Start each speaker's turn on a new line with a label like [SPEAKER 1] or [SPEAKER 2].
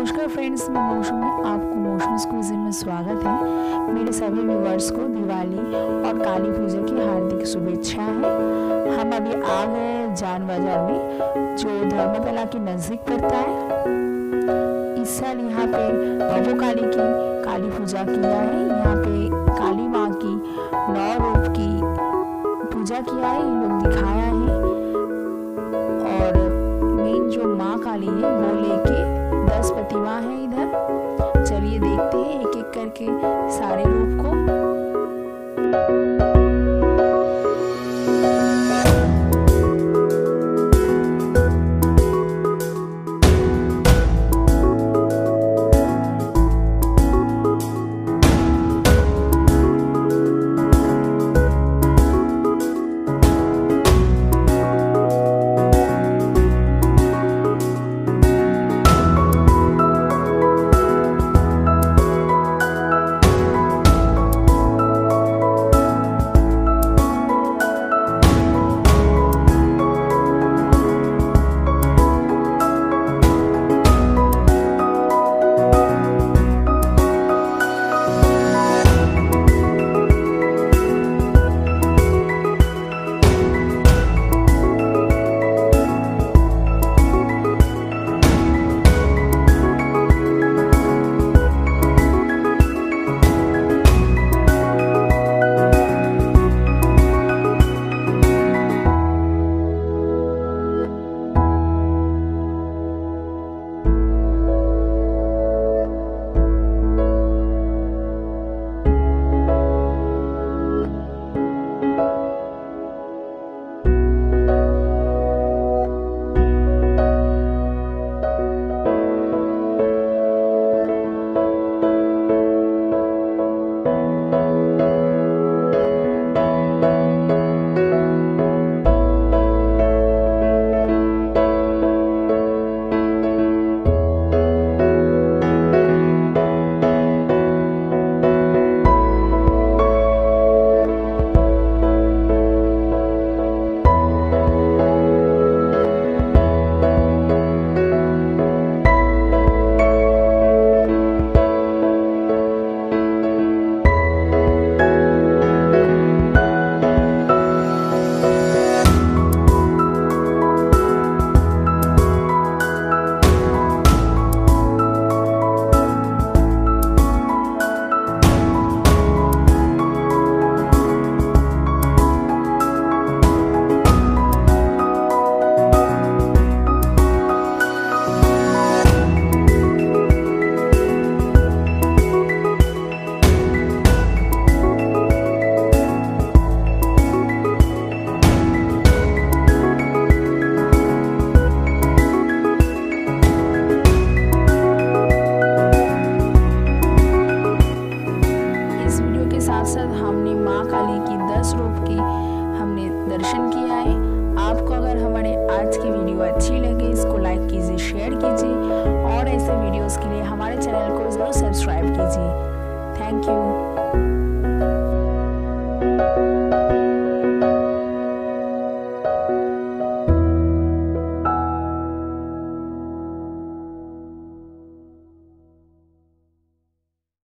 [SPEAKER 1] नमस्कार फ्रेंड्स, मैं मौसम में आपको मौसम क्विज़ में स्वागत है। मेरे सभी व्यूअर्स को दिवाली और काली पूजा की हार्दिक शुभेच्छाएं। हम अभी आ गए जान बाजार में, जो धर्मतला के नज़दीक पड़ता है। इस साल यहाँ पे नवो काली की काली पूजा किया है। यहाँ पे काली माँ की 9 रूप की पूजा किया है, ये लोग दिखाया है। और मेन जो माँ काली है वो लेके 10 प्रतिमा है इधर। चलिए देखते हैं एक एक करके सारे रूप को। हमने माँ काली की 10 रूप की हमने दर्शन किया है। आपको अगर हमारे आज की वीडियो अच्छी लगे, इसको लाइक कीजिए, शेयर कीजिए और ऐसे वीडियोस के लिए हमारे चैनल को जरूर सब्सक्राइब